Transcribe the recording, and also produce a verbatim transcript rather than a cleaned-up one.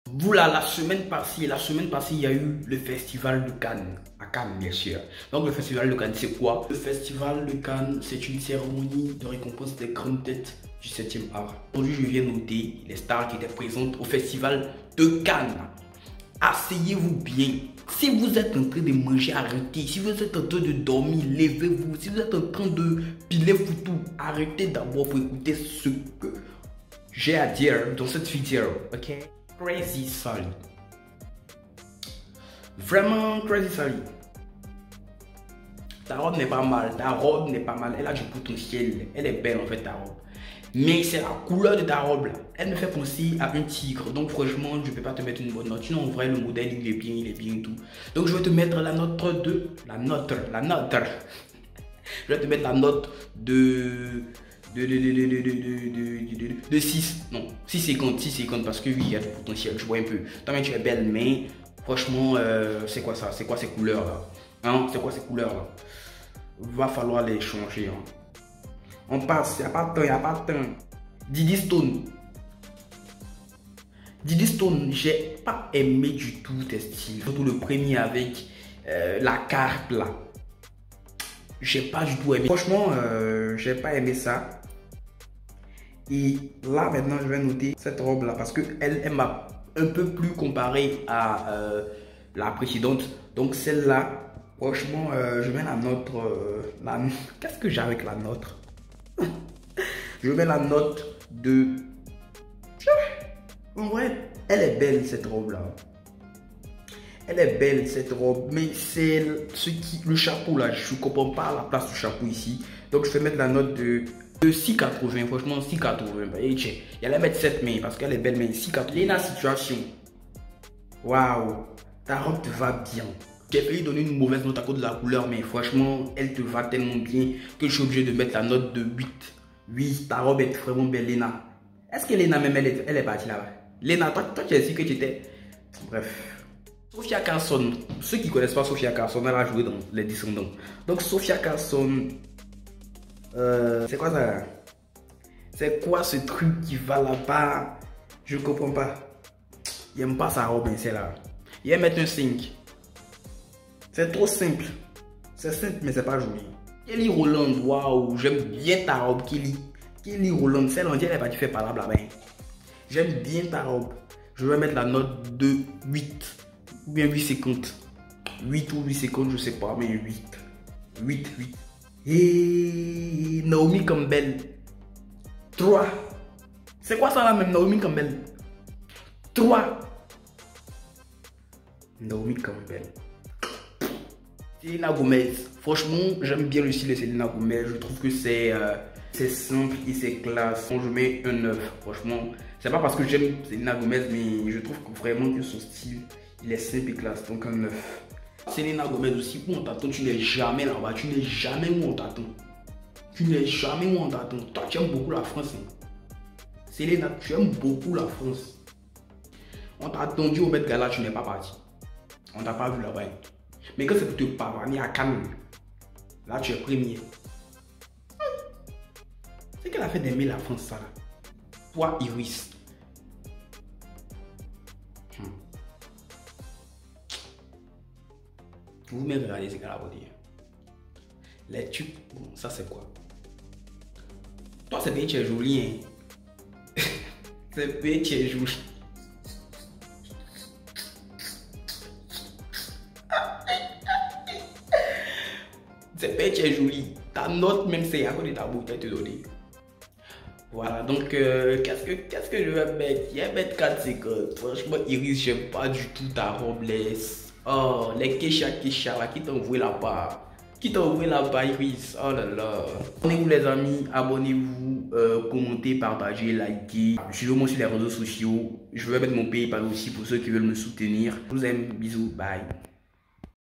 Vous là, la semaine passée, la semaine passée, il y a eu le festival de Cannes, à Cannes bien sûr. Donc le festival de Cannes, c'est quoi? Le festival de Cannes, c'est une cérémonie de récompense des grandes têtes du septième art. Aujourd'hui, je viens noter les stars qui étaient présentes au festival de Cannes. Asseyez-vous bien. Si vous êtes en train de manger, arrêtez. Si vous êtes en train de dormir, levez-vous. Si vous êtes en train de piler foutou, arrêtez d'abord pour écouter ce que j'ai à dire dans cette vidéo, ok? Crazy Sally. Vraiment Crazy Sally. Ta robe n'est pas mal, ta robe n'est pas mal, elle a du potentiel, elle est belle en fait ta robe. Mais c'est la couleur de ta robe là, elle me fait penser à un tigre. Donc franchement, je peux pas te mettre une bonne note. Sinon en vrai le modèle il est bien, il est bien et tout. Donc je vais te mettre la note de, la note, la note. Je vais te mettre la note de... De, de, de, de, de, de, de, de, de six, non, six cinquante, six cinquante parce que oui, il y a du potentiel, je vois un peu. Toi-même, tu es belle, mais franchement, euh, c'est quoi ça? C'est quoi ces couleurs là? Hein? C'est quoi ces couleurs là? Va falloir les changer. Hein. On passe, il n'y a pas de temps, il n'y a pas de temps. Diddy Stone. Diddy Stone, j'ai pas aimé du tout tes styles. Surtout le premier avec euh, la carte là. J'ai pas du tout aimé. Franchement, euh, j'ai pas aimé ça. Et là, maintenant, je vais noter cette robe-là parce qu'elle elle, elle m'a un peu plus comparé à euh, la précédente. Donc, celle-là, franchement, euh, je mets la note. Euh, la... Qu'est-ce que j'ai avec la note? Je mets la note de... En vrai, elle est belle, cette robe-là. Elle est belle, cette robe. Mais c'est ce qui... Le chapeau, là, je ne comprends pas la place du chapeau ici. Donc, je vais mettre la note de... De six quatre-vingts, franchement six quatre-vingts. Il y allait mettre sept mais parce qu'elle est belle, mais six quatre-vingts. Lena Situation. Waouh, ta robe te va bien. J'ai failli donner une mauvaise note à cause de la couleur, mais franchement, elle te va tellement bien que je suis obligé de mettre la note de huit. Oui, ta robe est vraiment belle, Lena. Est-ce que Lena même, elle est, elle est partie là-bas? Lena, toi, toi tu as dit que tu étais... Bref. Sophia Carson. Ceux qui ne connaissent pas Sophia Carson, elle a joué dans Les Descendants. Donc, Sophia Carson... Euh, c'est quoi ça? C'est quoi ce truc qui va là-bas? Je comprends pas. Il aime pas sa robe, hein, c'est là. Il aime mettre un cinq. C'est trop simple. C'est simple, mais c'est pas joli. Kelly Rowland, waouh, j'aime bien ta robe, Kelly. Kelly Rowland, celle on dirait elle est partie faire par là, là-bas. J'aime bien ta robe. Je vais mettre la note de huit. Ou bien huit cinquante. huit ou huit cinquante, je sais pas, mais huit. huit, huit. Et Naomi Campbell trois. C'est quoi ça là même, Naomi Campbell? trois. Naomi Campbell. Selena Gomez. Franchement, j'aime bien le style de Selena Gomez. Je trouve que c'est euh, c'est simple et c'est classe. Je mets un neuf. Franchement, c'est pas parce que j'aime Selena Gomez, mais je trouve que vraiment que son style, il est simple et classe. Donc un neuf. Selena Gomez aussi, où on t'attend, tu n'es jamais là-bas, tu n'es jamais où on t'attend. Tu n'es jamais où on t'attend. Toi, tu aimes beaucoup la France. Hein. Selena, tu aimes beaucoup la France. On t'a attendu au Met Gala, tu n'es pas parti. On t'a pas vu là-bas. Mais quand c'est pour te parler à Cannes, là, tu es premier. C'est qu'elle a fait d'aimer la France, ça là. Toi, Iris. Hmm. Vous m'avez regardé ces gars-là, vous dire. Les tubes, bon, ça c'est quoi? Toi, c'est bien, tu es joli, hein? C'est bien, tu es joli. C'est bien, tu es joli. Ta note, même, c'est à cause de ta bouteille te donner. Voilà, donc, euh, qu'est-ce que qu'est-ce que je vais mettre? Je vais mettre quatre cinquante. Franchement, Iris, j'aime pas du tout ta robe, les... Oh, les Kesha Kesha là, qui t'ont envoyé là-bas. Qui t'ont envoyé là-bas, Iris. Oh là là. Abonnez-vous les amis, abonnez-vous, euh, commentez, partagez, likez. Suivez-moi sur les réseaux sociaux. Je vais mettre mon PayPal aussi pour ceux qui veulent me soutenir. Je vous aime, bisous, bye.